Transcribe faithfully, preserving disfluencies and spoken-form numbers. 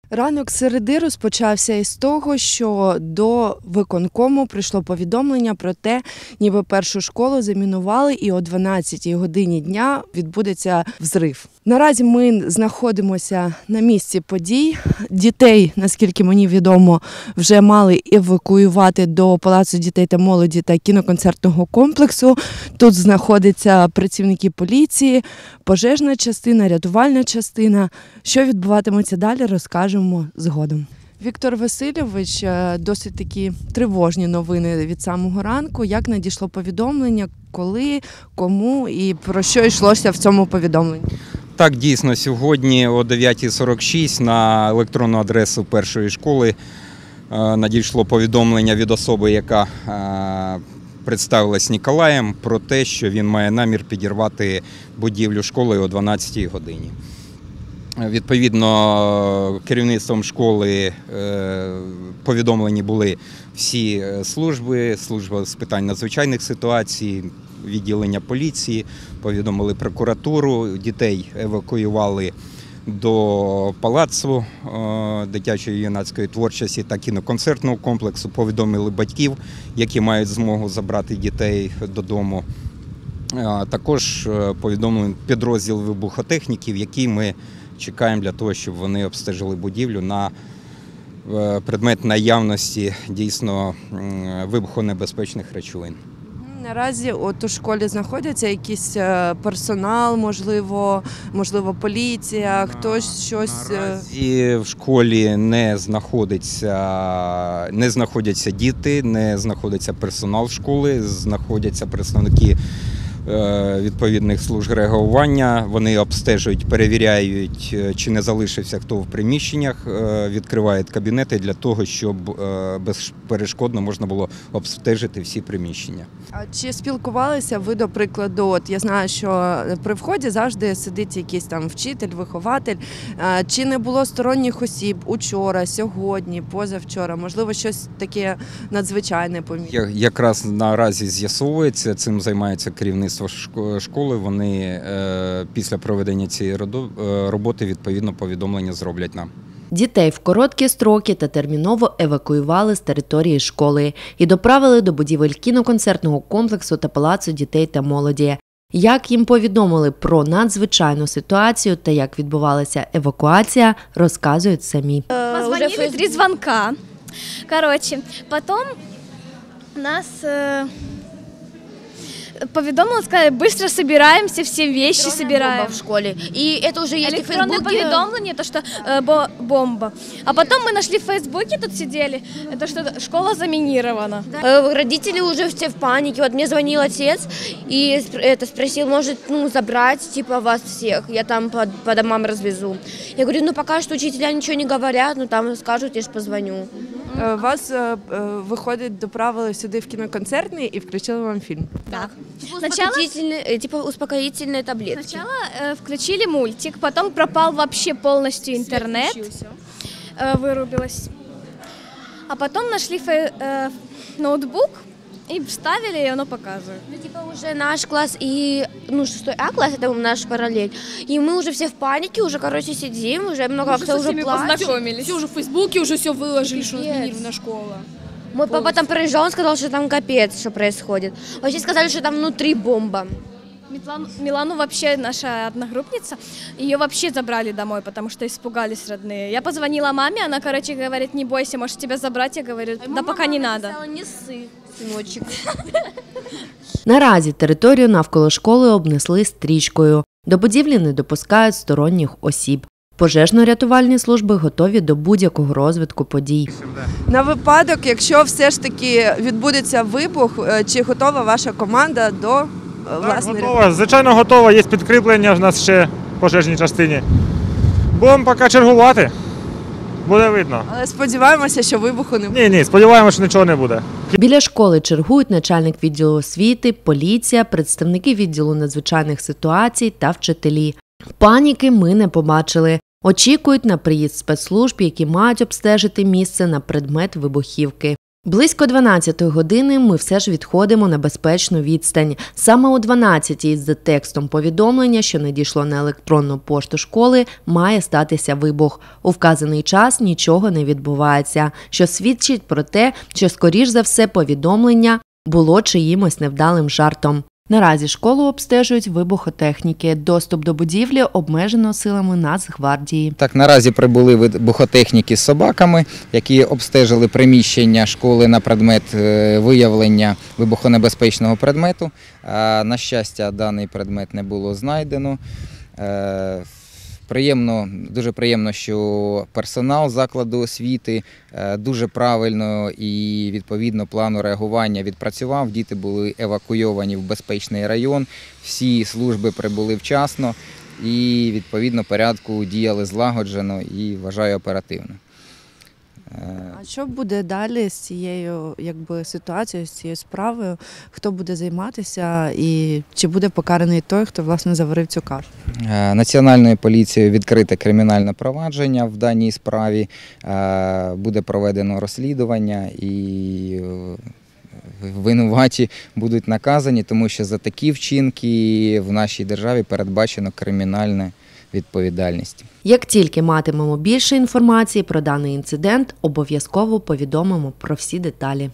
Ранок середи розпочався із того, що до виконкому прийшло повідомлення про те, ніби першу школу замінували і о дванадцятій годині дня відбудеться взрив. Наразі ми знаходимося на місці подій. Дітей, наскільки мені відомо, вже мали евакуювати до Палацу дітей та молоді та кіноконцертного комплексу. Тут знаходяться працівники поліції, пожежна частина, рятувальна частина. Що відбуватиметься далі, розкажемо згодом. Віктор Васильович, досить такі тривожні новини від самого ранку. Як надійшло повідомлення, коли, кому і про що йшлося в цьому повідомленні? Так, дійсно, сьогодні о дев'ятій сорок шість на електронну адресу першої школи надійшло повідомлення від особи, яка представилась Ніколаєм, про те, що він має намір підірвати будівлю школи о дванадцятій годині. Відповідно, керівництвом школи повідомлені були всі служби, служба з питань надзвичайних ситуацій, відділення поліції, повідомили прокуратуру, дітей евакуювали до Палацу дитячої юнацької творчості та кіноконцертного комплексу, повідомили батьків, які мають змогу забрати дітей додому. Також повідомили підрозділ вибухотехніків, які ми чекаємо для того, щоб вони обстежили будівлю на предмет наявності дійсно вибухонебезпечних речовин. Наразі от у школі знаходяться якийсь персонал, можливо, можливо, поліція, хтось щось. Наразі в школі не знаходиться, не знаходяться діти, не знаходиться персонал школи, знаходяться представники відповідних служб реагування. Вони обстежують, перевіряють, чи не залишився хто в приміщеннях, відкривають кабінети для того, щоб безперешкодно можна було обстежити всі приміщення. А чи спілкувалися ви, до прикладу, от я знаю, що при вході завжди сидить якийсь там вчитель, вихователь. Чи не було сторонніх осіб учора, сьогодні, позавчора? Можливо, щось таке надзвичайне помітили? Якраз наразі з'ясовується, цим займається керівництво школи. Вони після проведення цієї роботи відповідно повідомлення зроблять нам. Дітей в короткі строки та терміново евакуювали з території школи і доправили до будівель кіноконцертного комплексу та Палацу дітей та молоді. Як їм повідомили про надзвичайну ситуацію та як відбувалася евакуація, розказують самі. Позвонили три дзвонка. Короче, потом нас повідомили, сказали, быстро собираемся, все вещи собираем. В школе. И это уже есть в Электронное Фейсбуке. поведомление, то, что э, бо бомба. А потом мы нашли в Фейсбуке, тут сидели, то, что школа заминирована. Да. Родители уже все в панике. Вот мне звонил отец и это спросил, может, ну, забрать, типа, вас всех. Я там по, по домам развезу. Я говорю, ну, пока что учителя ничего не говорят, ну, там скажут, я ж позвоню. Вас, виходить, доправили сюди в кіноконцертний і включили вам фільм? Так. Типа успокоительные, типа успокоительные таблетки. Сначала э, включили мультик, потом пропал вообще полностью интернет, э, вырубилось. А потом нашли фе э, ноутбук и вставили, и оно показывает. Ну, типа уже наш класс и, ну, шестой А класс, это наш параллель. И мы уже все в панике, уже, короче, сидим, уже много уже кто уже плачет. Все уже в Фейсбуке, уже все выложили, что заминирована школа. Мой папа там проезжал, он сказал, что там капец, что происходит. Вообще сказали, что там внутри бомба. Милану, Милану вообще наша одногруппница, ее вообще забрали домой, потому что испугались родные. Я позвонила маме, она, короче, говорит, не бойся, может тебя забрать, я говорю, да мама пока не надо. Сказала, не ссы, сыночек. Наразі територію навколо школи обнесли стрічкою. До будівлі не допускають сторонніх осіб. Пожежно-рятувальні служби готові до будь-якого розвитку подій. На випадок, якщо все ж таки відбудеться вибух, чи готова ваша команда до власної? Так, готова. Звичайно, готова. Є підкріплення в нас ще в пожежній частині. Будемо поки чергувати. Буде видно. Але сподіваємося, що вибуху не буде. Ні, ні, сподіваємося, що нічого не буде. Біля школи чергують начальник відділу освіти, поліція, представники відділу надзвичайних ситуацій та вчителі. Паніки ми не побачили. Очікують на приїзд спецслужб, які мають обстежити місце на предмет вибухівки. Близько дванадцятої години ми все ж відходимо на безпечну відстань. Саме о дванадцятій за текстом повідомлення, що надійшло на електронну пошту школи, має статися вибух. У вказаний час нічого не відбувається, що свідчить про те, що, скоріш за все, повідомлення було чиїмось невдалим жартом. Наразі школу обстежують вибухотехніки. Доступ до будівлі обмежено силами Нацгвардії. Так, наразі прибули вибухотехніки з собаками, які обстежили приміщення школи на предмет виявлення вибухонебезпечного предмету. На щастя, даний предмет не було знайдено. Приємно, дуже приємно, що персонал закладу освіти дуже правильно і відповідно плану реагування відпрацював. Діти були евакуйовані в безпечний район, всі служби прибули вчасно і відповідно порядку діяли злагоджено і, вважаю, оперативно. А що буде далі з цією якби, ситуацією, з цією справою? Хто буде займатися і чи буде покараний той, хто власне заварив цю кашу? Національною поліцією відкрите кримінальне провадження в даній справі, буде проведено розслідування і винуваті будуть наказані, тому що за такі вчинки в нашій державі передбачено кримінальне відповідальність. Як тільки матимемо більше інформації про даний інцидент, обов'язково повідомимо про всі деталі.